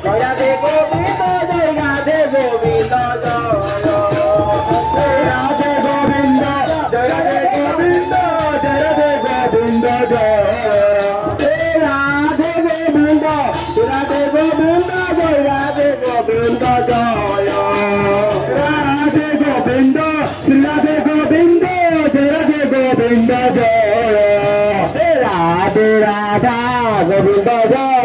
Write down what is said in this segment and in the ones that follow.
Radhe Govinda Joy Radhe Govinda Joy Radhe Govinda Joy Radhe Govinda Joy Radhe Govinda Joy Radhe Govinda Radhe Govinda Joy Radhe Govinda Joy Radhe Govinda Radhe Govinda Joy Radhe Govinda Joy Radhe Radha Govinda Joy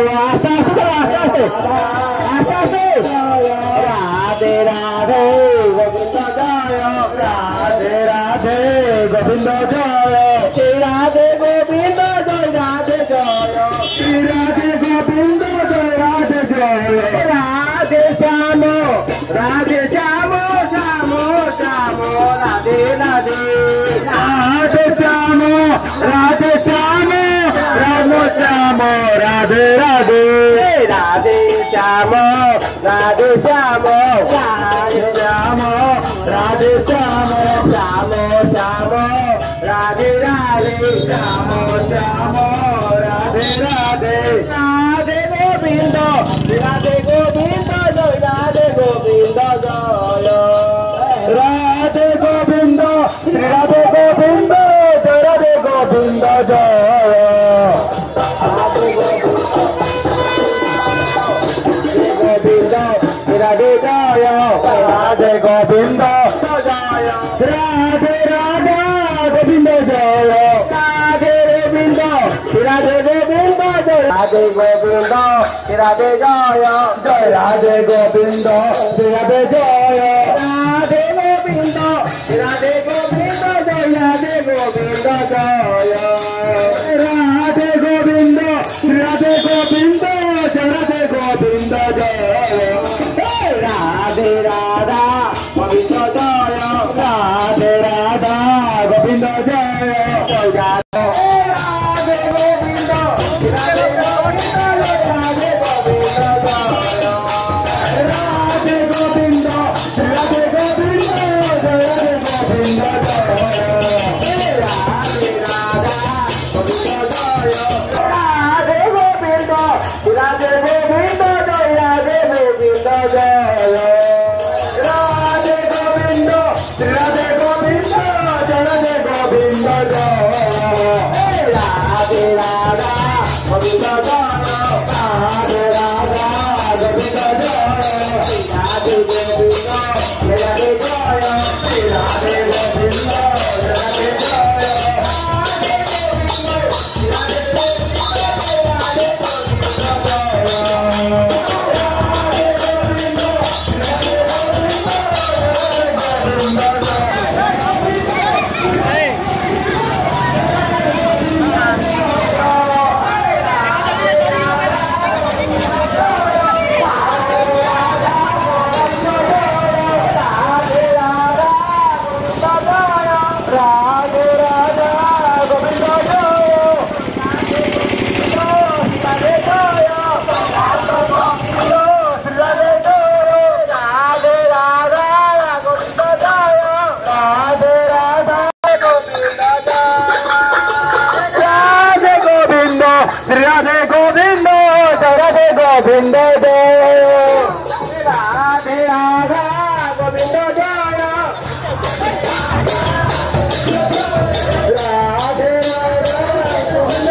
Radhe Radhe Govinda Joy Radhe Radhe Govinda Joy Shri Radhe Govinda Joy Radhe Joy Shri Radhe Govinda Joy Radhe Joy Radhe Shyam Radhe Shyam Shyam Shyam Radhe Radhe Radhe Shyam Radhe Shyam Ram Shyam Radhe Radhe রাधে শ্যাम Radhe Shyam Radhe Shyam Radhe Shyam Shyam Shyam Radhe Radhe Shyam Shyam Radhe Radhe Radhe Govind Radhe Govind Jai Radhe Govind Jai Radhe Govind Radhe Govind Jai Radhe Govind Jai Radhe Jai Radhe Govind Jai Radhe Radha Govind Jai Radhe Govind Radhe Govind Jai Radhe Govind Radhe Jai Jai Radhe Govind Radhe Jai Radhe Govind Radhe Govind Jai Radhe Govind Jai Radhe Govind Radhe Govind Jai Radhe Govind Jai Radhe Radha Govind Jai Radhe Radha Govind Jai Radhe Govind Radhe Govind Radhe Govind Jai Radhe Govind Radhe Govind Jai Radhe Govind Jai Radhe Radha Govind Jai Radhe Govind Radhe Govind Jai Radhe Govind Jai Radhe Govind Radhe Govind Jai Radhe Govind Jai Radhe Radha Govind Jai Radhe Radha Govind Jai Radhe Govind Jai Radhe Jai Radhe Govind Jai Radhe Radhe Govind Jai Radhe Govind Jai Radhe Radha Govind Jai Radhe Radha Govind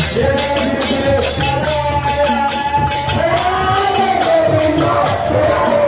Jai